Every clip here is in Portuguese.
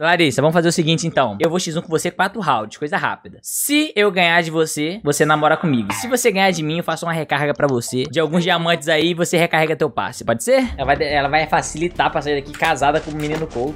Larissa, vamos fazer o seguinte então. Eu vou x1 com você 4 rounds, coisa rápida. Se eu ganhar de você, você namora comigo. Se você ganhar de mim, eu faço uma recarga pra você de alguns diamantes aí e você recarrega teu passe. Pode ser? Ela vai facilitar pra sair daqui casada com o menino Couto.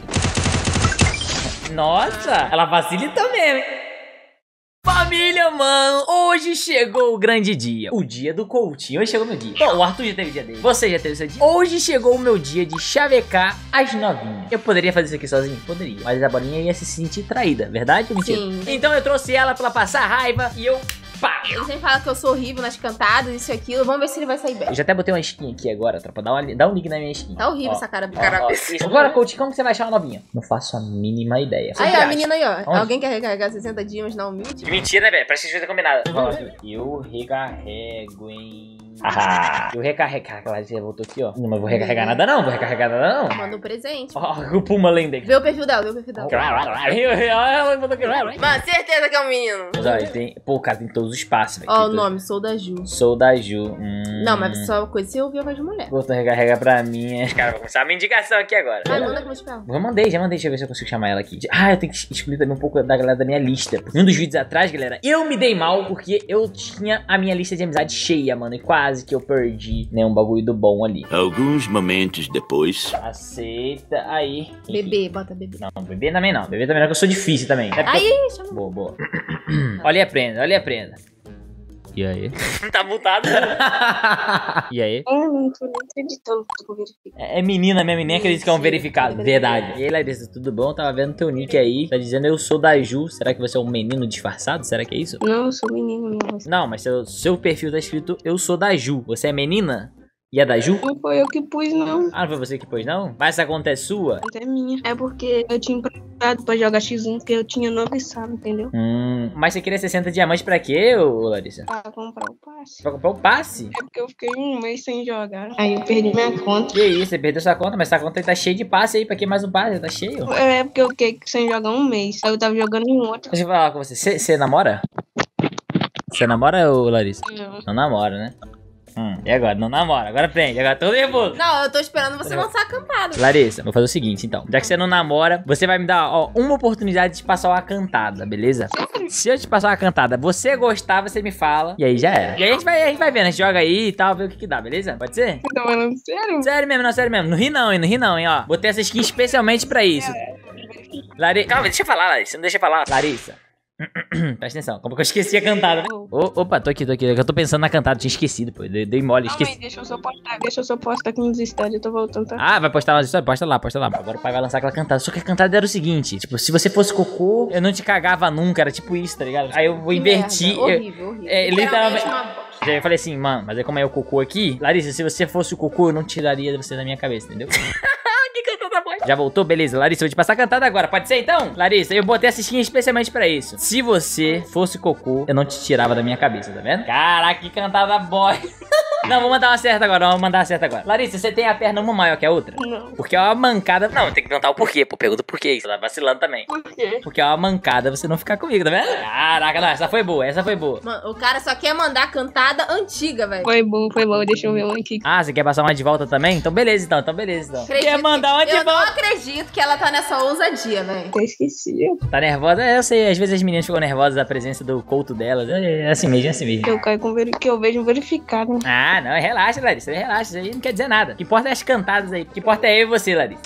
Nossa, ela facilita mesmo, hein? Família, mano, hoje chegou o grande dia. O dia do Coutinho. Hoje chegou meu dia. Bom, o Arthur já teve o dia dele. Você já teve o seu dia. Hoje chegou o meu dia de chavecar as novinhas. Eu poderia fazer isso aqui sozinho? Poderia. Mas a bolinha ia se sentir traída, verdade ou mentira? Sim. Então eu trouxe ela pra ela passar raiva e eu... Pá. Ele sempre fala que eu sou horrível nas cantadas, isso e aquilo. Vamos ver se ele vai sair bem. Eu já até botei uma skin aqui agora, tropa. Dá um link na minha skin. Tá horrível essa cara do cara. Agora, Coutinho, como que você vai achar uma novinha? Não faço a mínima ideia. Aí, ó, a menina aí, ó. Onde? Alguém quer recarregar 60 dias na humilde? Mentira, né, velho? Parece que coisa combinada. Eu recarrego, hein? Eu recarrego. Ela já voltou aqui, ó. Não vou recarregar nada, não. Vou recarregar nada, não. Manda um presente. Ó, o Puma Lenda. Vê o perfil dela, vê o perfil dela. Mano, certeza que é um menino. Mas olha, tem... Pô, cara, tem todos os passos, velho. Ó, o nome, sou da Ju. Sou da Ju. Não, mas só uma coisa, você ouviu a voz de mulher. Vou recarregar pra mim. Os caras vão começar a minha indicação aqui agora. Vai, manda que eu vou te pegar. Já mandei. Deixa eu ver se eu consigo chamar ela aqui. Ah, eu tenho que excluir também um pouco da galera da minha lista. Porque um dos vídeos atrás, galera, eu me dei mal porque eu tinha a minha lista de amizade cheia, mano. E quase que eu perdi, né, um bagulho do bom ali. Alguns momentos depois. Aceita aí. Bebê, bota bebê. Não, bebê também não. Bebê também não, que eu sou difícil também. É porque Aí, chama. Boa, boa. Olha e aprenda, olha e aprenda. E aí? Tá mutado. E aí? Eu não tô nem acreditando que tu verifica. É menina mesmo, nem acredito que é um verificado. Verdade. E aí, Larissa, tudo bom? Tava vendo teu nick aí. Tá dizendo eu sou da Ju. Será que você é um menino disfarçado? Será que é isso? Não, eu sou menino mesmo. Não, mas seu perfil tá escrito eu sou da Ju. Você é menina? E é da Ju? Não foi eu que pus, não. Ah, não foi você que pôs, não? Mas essa conta é sua? É minha. É porque eu tinha emprestado pra jogar X1, porque eu tinha 9 salas, entendeu? Mas você queria 60 diamantes pra quê, ô Larissa? Pra comprar o passe. Pra comprar o passe? É porque eu fiquei um mês sem jogar. Aí eu perdi minha conta. Que isso, você perdeu sua conta, mas sua conta aí tá cheia de passe aí. Pra que mais um passe? Tá cheio. É porque eu fiquei sem jogar um mês. Aí eu tava jogando em outro. Deixa eu falar com você. Você namora? Você namora, ô Larissa? Não. Não namora, né? E agora? Não namora. Agora prende. Agora tô nervoso. Não, eu tô esperando você lançar a cantada. Larissa, vou fazer o seguinte, então. Já que você não namora, você vai me dar, ó, uma oportunidade de te passar uma cantada, beleza? Se eu te passar uma cantada, você gostar, você me fala. E aí já era. E aí a gente vai vendo. A gente joga aí e tal, vê o que dá, beleza? Pode ser? Tá falando sério? Sério mesmo, não, sério mesmo. Não ri não, hein, ó. Botei essa skin especialmente pra isso. Larissa. Calma, deixa eu falar, Larissa. Não deixa eu falar. Larissa. Presta atenção, como que eu esqueci a cantada, né? Opa, tô aqui. Eu tô pensando na cantada, tinha esquecido, pô. Dei mole, Calma esqueci. aí, deixa eu só postar aqui nos stories, eu tô voltando, tá? Ah, vai postar umas histórias? Posta lá. Agora o pai vai lançar aquela cantada. Só que a cantada era o seguinte: tipo, se você fosse cocô, eu não te cagava nunca. Era tipo isso, tá ligado? Aí eu vou invertir. Horrível. Literalmente. uma bosta. Eu falei assim, mano, mas aí como é o cocô aqui, Larissa, se você fosse o cocô, eu não tiraria você da minha cabeça, entendeu? Que cantada boa. Já voltou? Beleza, Larissa, eu vou te passar a cantada agora, pode ser então? Larissa, eu botei essa skin especialmente pra isso. Se você fosse cocô, eu não te tirava da minha cabeça, tá vendo? Caraca, que cantada boy. Não, vou mandar uma certa agora, Larissa, você tem a perna uma maior que a outra? Não. Porque é uma mancada... Não, tem que perguntar o porquê, pô, pergunta o porquê, você tá vacilando também. Por quê? Porque é uma mancada você não ficar comigo, tá vendo? Caraca, não, essa foi boa. Mano, o cara só quer mandar cantada antiga, velho. Foi bom, deixa eu ver um aqui. Ah, você quer passar uma de volta também? Então beleza, então. Quer mandar uma de Eu não volta? acredito que ela tá nessa ousadia, velho. Eu esqueci. Tá nervosa? Eu sei, às vezes as meninas ficam nervosas da presença do Couto delas. É assim mesmo, Eu caio com que eu vejo verificado. Ah, não, relaxa, Larissa, relaxa. Isso aí não quer dizer nada. O que importa é as cantadas aí. O que importa é eu e você, Larissa.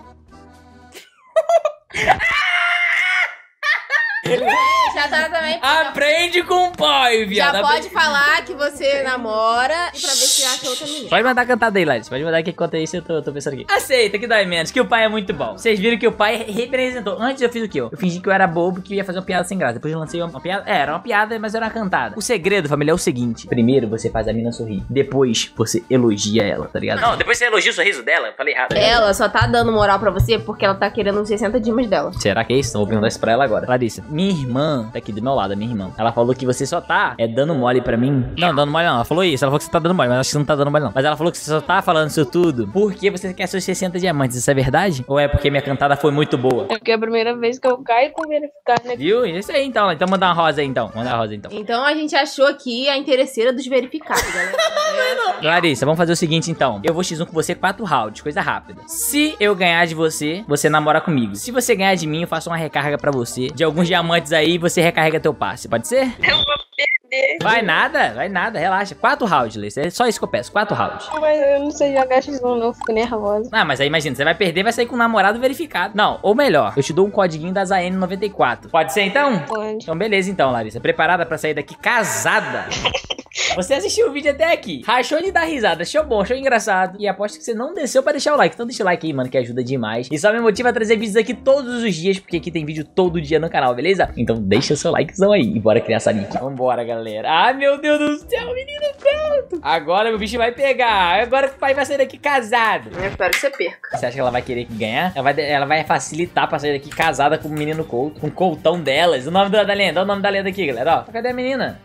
Já tá também. Aprende com o pai, viado. Já pode falar que você namora e pra ver se acha outra menina. Pode mandar a cantada aí, Larissa. Pode mandar que enquanto isso eu tô pensando aqui. Aceita, que dói menos, que o pai é muito bom. Vocês viram que o pai representou. Antes eu fiz o quê? Eu fingi que eu era bobo, que eu ia fazer uma piada sem graça. Depois eu lancei uma piada. Era uma piada, mas era uma cantada. O segredo, família, é o seguinte. Primeiro você faz a mina sorrir. Depois você elogia ela, tá ligado? Não, depois você elogia o sorriso dela. Eu falei errado. Ela só tá dando moral pra você porque ela tá querendo os 60 dimas dela. Será que é isso? Então vou perguntar isso pra ela agora. Larissa, minha irmã tá aqui do meu lado, a minha irmã. Ela falou que você só tá dando mole pra mim. Não, dando mole não. Ela falou isso. Ela falou que você tá dando mole, mas acho que você não tá tá dando mole não. Mas ela falou que você só tá falando isso tudo porque você quer seus 60 diamantes. Isso é verdade? Ou é porque minha cantada foi muito boa? É porque é a primeira vez que eu caio com verificar, né? Viu? Isso aí então. Então manda uma rosa aí então. Manda uma rosa então. Então a gente achou aqui a interesseira dos verificados, galera. Larissa, vamos fazer o seguinte então. Eu vou X1 com você 4 rounds, coisa rápida. Se eu ganhar de você, você namora comigo. Se você ganhar de mim, eu faço uma recarga pra você de alguns diamantes aí e você recarrega teu passe. Pode ser? Eu vou perder. Vai nada, relaxa. 4 rounds, Larissa. É só isso que eu peço, 4 rounds. Mas eu não sei jogar X1 não, fico nervosa. Ah, mas aí imagina, você vai perder, vai sair com um namorado verificado. Não, ou melhor, eu te dou um codiguinho da ZN94. Pode ser então? Pode. Então beleza então, Larissa. Preparada pra sair daqui casada? Você assistiu o vídeo até aqui, rachou de dar risada, achou bom, achou engraçado. E aposto que você não desceu pra deixar o like. Então deixa o like aí, mano, que ajuda demais. E só me motiva a trazer vídeos aqui todos os dias, porque aqui tem vídeo todo dia no canal, beleza? Então deixa o seu likezão aí. E bora criar essa link. Vambora, galera. Ai, meu Deus do céu, menino, pronto. Agora meu bicho vai pegar. Agora que o pai vai sair daqui casado. Eu espero que você perca. Você acha que ela vai querer ganhar? Ela vai facilitar pra sair daqui casada com o menino Couto. Com o Coutão delas. O nome da lenda. Olha o nome da lenda aqui, galera. Ó, cadê a menina?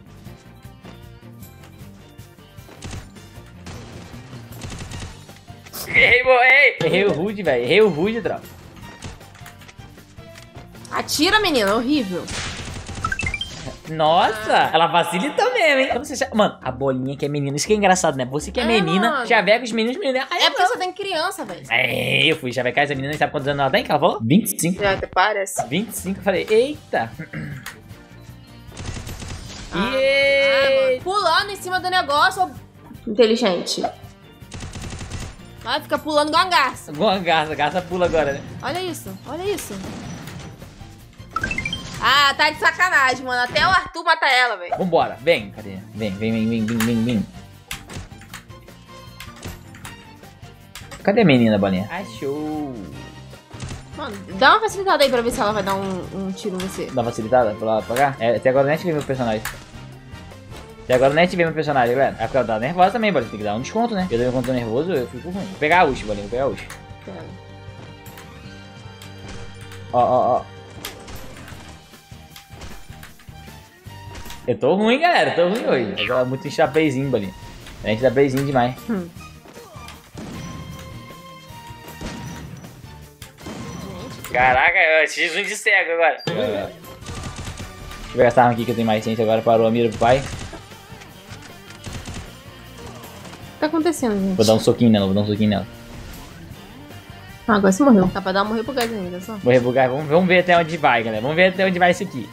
Errei o Rude, velho. Errei o Rude, tropa. Atira, menina. Horrível. Nossa, ela facilita mesmo, hein? Mano, a bolinha que é menina. Isso que é engraçado, né? Você que é menina, mano. chaveca os meninos. É porque você tem criança, velho. Eu fui chavecar essa menina. E sabe quantos anos ela tem? Que ela falou? 25. Já até parece. 25. Eu falei, eita. Mano, pulando em cima do negócio. Inteligente. Vai ficar pulando igual uma garça. Boa garça pula agora, né? Olha isso, olha isso. Ah, tá de sacanagem, mano. Até o Arthur mata ela, velho. Vambora, vem, cadê? Vem. Cadê a menina, bolinha? Achou. Mano, dá uma facilitada aí pra ver se ela vai dar um tiro em você. Dá uma facilitada pra lá, pra cá? É, até agora eu nem ativei meu personagem. Galera. É porque ela tá nervosa também, bolinha. Tem que dar um desconto, né? Eu também quando tô nervoso, eu fico ruim. Vou pegar a ult, bolinha. Vou pegar a ult. Ó. Eu tô ruim, galera. Tô ruim hoje. Eu tô muito chapezinho, bolinha. A gente dá playzinho demais. Caraca, X1 de cego agora. Deixa eu pegar essa arma aqui que eu tenho mais ciência agora. Parou a mira pro pai. O que tá acontecendo, gente? Vou dar um soquinho nela, Ah, agora você morreu. Dá pra dar morrer pro gás ainda, só. Vou rebugar. Vamos ver até onde vai, galera. Vamos ver até onde vai isso aqui.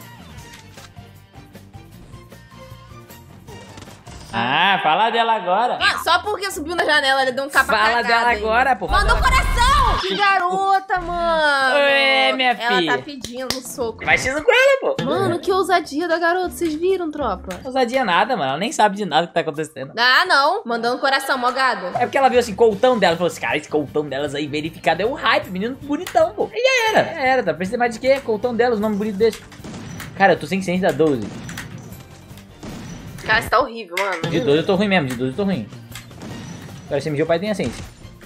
Ah, fala dela agora. Ah, só porque subiu na janela, ele deu um capa Fala cagada dela ainda. agora, pô. Mandou coração! Que garota, mano! Ué, minha filha. Ela tá pedindo um soco. Vai X1 com ela, pô. Mano, que ousadia da garota. Vocês viram, tropa? Não ousadia nada, mano. Ela nem sabe de nada que tá acontecendo. Ah, não. Mandando coração, mogada. É porque ela viu assim, coltão dela. Falou assim, cara, esse coltão delas aí verificado é o hype. Menino bonitão, pô. E já era. Tá precisando mais de quê? Coltão delas, nome bonito desse. Cara, eu tô sem ciência da 12. Cara, você tá horrível, mano. De 12 eu tô ruim mesmo, Agora esse MG o pai tem a ciência.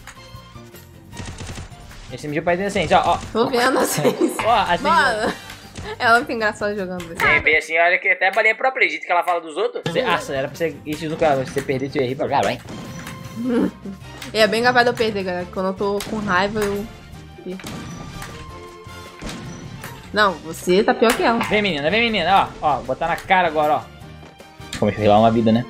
Esse MG o pai tem a ciência, ó. Tô vendo assim. Ó, assim. Mano, ela é muito engraçada jogando isso. Você vê assim, olha que até a balinha pro acredito que ela fala dos outros. Era pra você isso nunca você perder, você ia rir pra cá, vai. E é bem capaz de eu perder, galera. Quando eu tô com raiva, eu perco. Não, você tá pior que ela. Vem menina, ó, botar na cara agora, ó. Como eu rilar uma vida, né?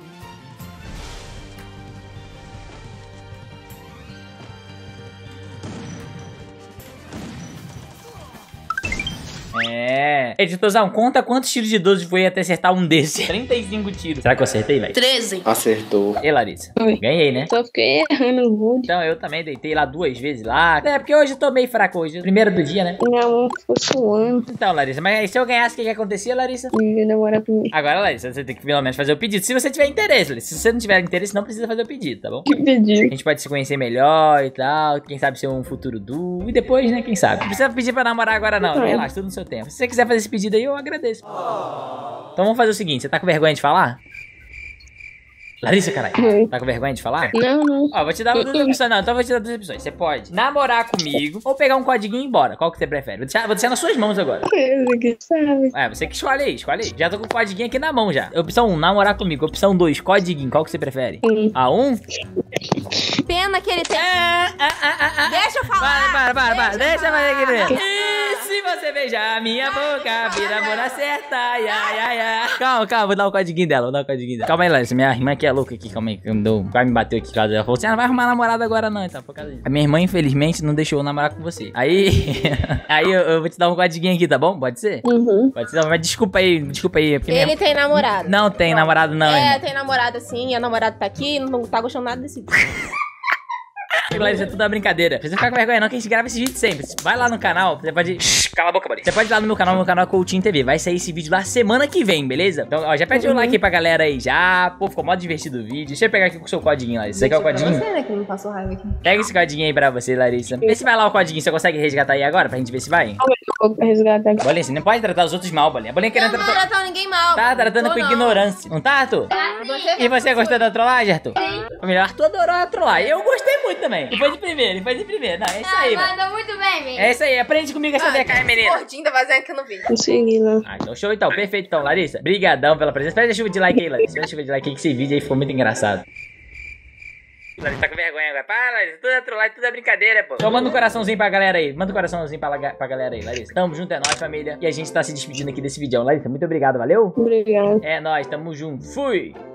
Editorzão, conta quantos tiros de 12 foi até acertar um desse. 35 tiros. Será que eu acertei, velho? 13. Acertou. E Larissa? Oi. Ganhei, né? Só fiquei errando o Rude. Então eu também deitei lá 2 vezes lá. É, porque hoje eu tô meio fraco hoje. Primeiro do dia, né? Minha mão ficou suando. Então, Larissa, mas aí se eu ganhasse, o que acontecia, Larissa? E demora pra mim. Agora, Larissa, você tem que pelo menos fazer o pedido. Se você tiver interesse, Larissa. Se você não tiver interesse, não precisa fazer o pedido, tá bom? Que pedir. A gente pode se conhecer melhor e tal. Quem sabe ser um futuro duo. E depois, né? Quem sabe? Não precisa pedir pra namorar agora, não. Relaxa, tudo no seu tempo. Se você quiser fazer esse pedido aí, eu agradeço. Então vamos fazer o seguinte: você tá com vergonha de falar? Larissa, caralho. Tá com vergonha de falar? Não. Ó, vou te dar duas opções. Não, então vou te dar duas opções. Você pode namorar comigo ou pegar um codiguinho e ir embora. Qual que você prefere? Vou deixar nas suas mãos agora. Você que sabe. Você que escolhe aí, escolhe aí. Já tô com o codiguinho aqui na mão já. Opção 1, namorar comigo. Opção 2, codiguinho. Qual que você prefere? A 1? Pena que ele tem. Deixa eu falar. Para. Deixa eu fazer aqui dentro. E se você beijar a minha boca, vira amor na certa. Calma, vou dar o codiguinho dela. Calma aí, Larissa. Minha irmã aqui é louca aqui. Calma aí, que vai me bater aqui. Ela falou assim: não vai arrumar namorada agora não. Então, por causa disso. A minha irmã, infelizmente, não deixou eu namorar com você. Aí eu vou te dar um codiguinho aqui, tá bom? Pode ser? Pode ser, mas desculpa aí. Ele tem namorado. Não tem namorado, não. É, tem namorado sim. E a namorada tá aqui e não tá gostando nada desse vídeo. Larissa, é tudo uma brincadeira. Não precisa ficar com vergonha não, que a gente grava esse vídeo sempre. Vai lá no canal, você pode... Cala a boca, Bolinha. Você pode ir lá no meu canal é Coutinho TV. Vai sair esse vídeo lá semana que vem, beleza? Então, ó, já pede um like aí pra galera aí já. Pô, ficou mó divertido o vídeo. Deixa eu pegar aqui com o seu codiguinho, Larissa. Você quer o codiguinho? Você, né, que não passou raiva aqui. Pega esse codiguinho aí pra você, Larissa. Vê se vai lá o codiguinho. Você consegue resgatar aí agora pra gente ver se vai? Vou resgatar aqui. Bolinha, você não pode tratar os outros mal, Bolinha. Bolinha querendo Não tratar... tratar ninguém mal. Tá tratando com ignorância. Não tá, Arthur? E você gostou da trollagem, Arthur? Sim. O Arthur adorou a trollagem. Eu gostei muito também. E foi de primeira. Não, é isso aí, mano. Mandou muito bem, menino. É isso aí. Aprende comigo essa DK, menina. Gordinho tá fazendo que eu não vi. Consegui, né? Então show então. Perfeito então, Larissa. Brigadão pela presença. Pede a chuva de like aí, Larissa. Pede a chuva de like aí que esse vídeo aí ficou muito engraçado. Larissa tá com vergonha agora. Para, Larissa. Tudo é trollagem, tudo é brincadeira, pô. Então manda um coraçãozinho pra galera aí. Manda um coraçãozinho pra galera aí, Larissa. Tamo junto, é nóis, família. E a gente tá se despedindo aqui desse vídeo. Larissa, muito obrigado, valeu? Obrigado. É nóis, tamo junto. Fui!